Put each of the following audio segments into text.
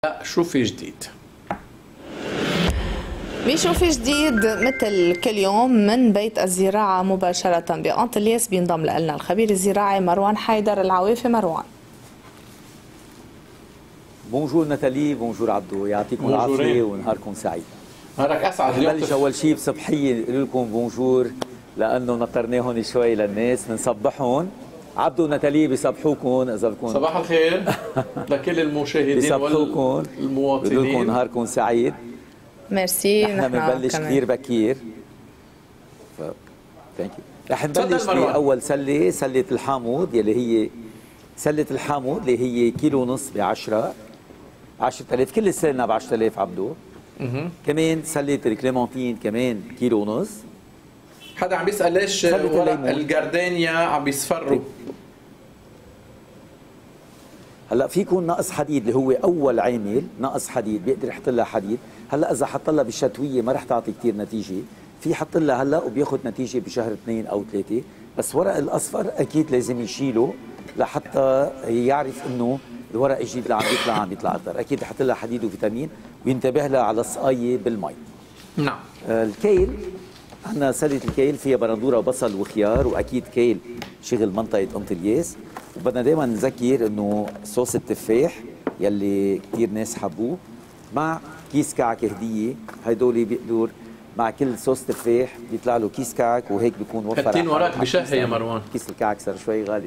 لا شو في جديد؟ بشو في جديد مثل كل يوم من بيت الزراعة مباشرة بأنطلياس بينضم لنا الخبير الزراعي مروان حيدر. العوافي مروان. بونجور ناتالي، بونجور عبدو، يعطيكم العافية ونهاركم سعيد. نهارك أسعد. اليوم نبلش أول شيء بصبحية نقول لكم بونجور لأنه نطرناهم شوي للناس، بنصبحهم. عبدو وناتالي بيصبحوكم إذا بدكم. صباح الخير لكل المشاهدين والمواطنين. بقول لكم نهاركم سعيد. ميرسي. نحن بنبلش كثير بكير. رح نبلش بأول سلة، سلة الحامض يلي هي سلة الحامض اللي هي كيلو ونص ب 10,000. كل السنة ب 10,000 عبدو. كمان سلة الكليمونتين كمان كيلو ونص. حدا عم بيسأل ليش ورق الجاردينيا عم بيصفروا؟ هلا فيكم نقص حديد اللي هو اول عامل، نقص حديد بيقدر يحط لها حديد. هلا اذا حط لها بالشتويه ما رح تعطي كثير نتيجه، في يحط لها هلا وبياخذ نتيجه بشهر 2 أو 3. بس ورق الاصفر اكيد لازم يشيله لحتى يعرف انه الورق الجديد اللي عم يطلع اكثر. اكيد يحط لها حديد وفيتامين وينتبه لها على السقايه بالمي. نعم. الكيل، عندنا سلة الكيل فيها بندوره وبصل وخيار، واكيد كيل شغل منطقه انطلياس. وبدنا دائما نذكر انه صوص التفاح يلي كثير ناس حبوه مع كيس كعك هديه، هدول بيقدر مع كل صوص تفاح بيطلع له كيس كعك، وهيك بيكون وفر. حاطين وراك بشهي يا مروان. كيس الكعك صار شوي غالي.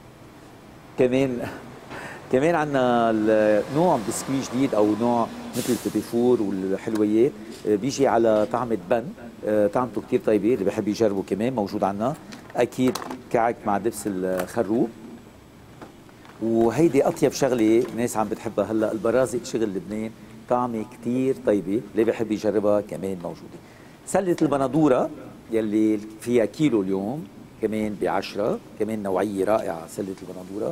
كمان عندنا نوع بسكوي جديد او نوع مثل البيفور والحلويات، بيجي على طعمه بن، طعمته كثير طيبه، اللي بحب يجربه كمان موجود عندنا. اكيد كعك مع دبس الخروب. وهيدي اطيب شغله ناس عم بتحبها هلا، البرازق شغل لبنان، طعمه كثير طيبه، اللي بحب يجربها كمان موجوده. سله البندوره يلي فيها كيلو اليوم كمان ب10، كمان نوعيه رائعه سله البندوره.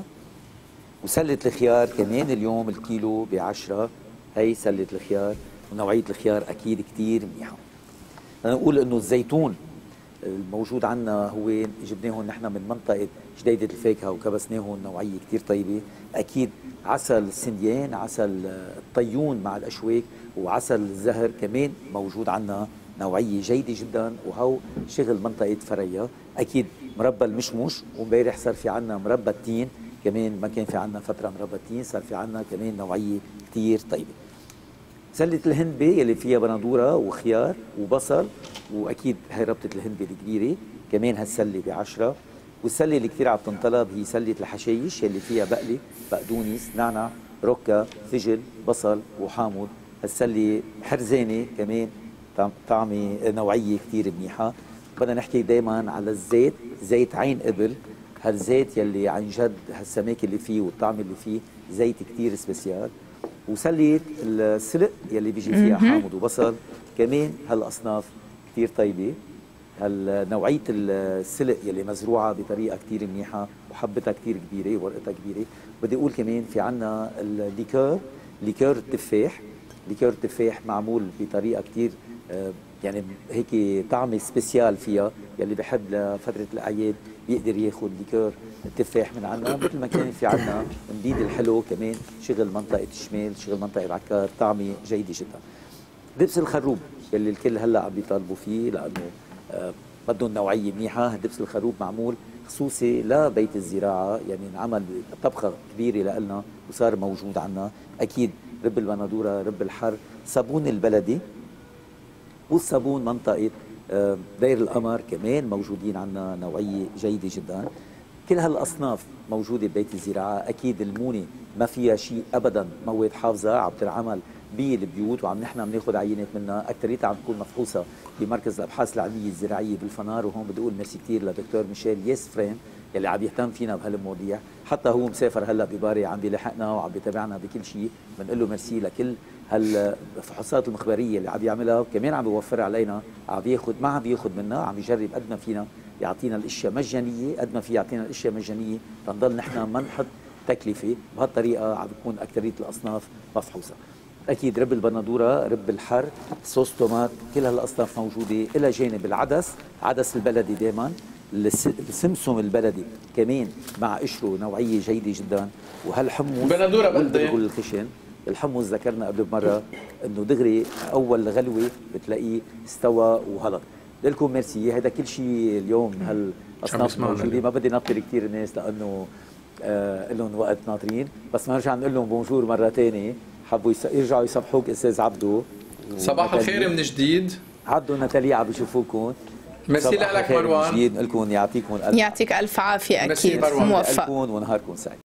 وسله الخيار كمان اليوم الكيلو ب10، هي سله الخيار، ونوعيه الخيار اكيد كثير منيحه. بدنا نقول انه الزيتون الموجود عندنا هو جبناهم نحن من منطقه جديده الفاكهه وكبسناهم نوعيه كثير طيبه. اكيد عسل السنديان، عسل الطيون مع الاشواك، وعسل الزهر كمان موجود عندنا نوعيه جيده جدا، وهو شغل منطقه فريا. اكيد مربى المشمش، وامبارح صار في عندنا مربى التين كمان، ما كان في عندنا فتره مربى التين، صار في عندنا كمان نوعيه كثير طيبه. سلة الهندبة يلي فيها بندورة وخيار وبصل، واكيد هي ربطة الهندبة الكبيرة كمان هالسلة ب10. والسلة اللي كثير عم تنطلب هي سلة الحشايش يلي فيها بقلة، بقدونس، نعنع، ركة، فجل، بصل وحامض. هالسلة حرزانة كمان، طعمة نوعية كثير منيحة. بدنا نحكي دائما على الزيت، زيت عين قبل، هالزيت يلي عن جد هالسماك اللي فيه والطعم اللي فيه زيت كثير سبيسيال. وسلة السلق يلي بيجي فيها حامض وبصل، كمان هالاصناف كثير طيبه. هالنوعيه السلق يلي مزروعه بطريقه كثير منيحه وحبتها كثير كبيره وورقتها كبيره. بدي اقول كمان في عندنا ليكور التفاح. ليكور التفاح معمول بطريقه كثير يعني هيك طعمه سبيسيال فيها، يلي بحب لفتره الاعياد بيقدر ياخذ ليكور التفاح من عنا. مثل ما كان في عنا مديد الحلو كمان شغل منطقه الشمال، شغل منطقه عكار، طعمه جيده جدا. دبس الخروب يلي الكل هلا عم بيطالبوا فيه لانه بدهم نوعيه منيحه. دبس الخروب معمول خصوصي لبيت الزراعه، يعني انعمل طبخه كبيره لنا وصار موجود عنا. اكيد رب البندوره، رب الحر، صابون البلدي، والصابون منطقه دير القمر كمان موجودين عنا نوعيه جيده جدا. كل هالاصناف موجوده ببيت الزراعه. اكيد المونه ما فيها شيء ابدا مواد حافظه، عم تنعمل بالبيوت نحن بناخذ عينات منها، اكثريتها عم تكون مفحوصه بمركز الابحاث العلميه الزراعيه بالفنار. وهون بدي اقول ميرسي كثير لدكتور ميشيل ياسفرين يلي عم يهتم فينا بهالمواضيع، حتى هو مسافر هلا بباري عم بيلاحقنا وعم بيتابعنا بكل شيء. بنقول له ميرسي لكل هالفحوصات المخبريه اللي عم يعملها، وكمان عم بيوفرها علينا. عم بياخذ، ما عم بياخذ منا، عم يجرب قد ما فينا يعطينا الاشياء مجانيه، قد ما في يعطينا الاشياء مجانيه تنضل نحن ما نحط تكلفه. بهالطريقه عم بتكون اكثريه الاصناف مفحوصه. اكيد رب البندوره، رب الحر، صوص طماط، كل هالاصناف موجوده. الى جانب العدس، عدس البلدي دائما، السمسم البلدي كمان مع قشره نوعيه جيده جدا. وهالحمص بندوره بقد ايه؟ الخشن الحمص ذكرنا قبل بمره انه دغري اول غلوه بتلاقيه استوى وهلط. لكم ميرسي، هذا كل شيء اليوم هالاصناف موجوده، ما بدي نطر كثير الناس لانه لهم وقت ناطرين، بس ما نرجع نقول لهم بونجور مره ثانيه. حبوا يرجعوا يصبحوك استاذ عبدو. صباح الخير من جديد. عبدو وناتاليا عم بيشوفوكم. ميرسي لك مروان. نقول لكم يعطيكم يعطيك الف عافيه. اكيد موفق ونهاركم سعيد.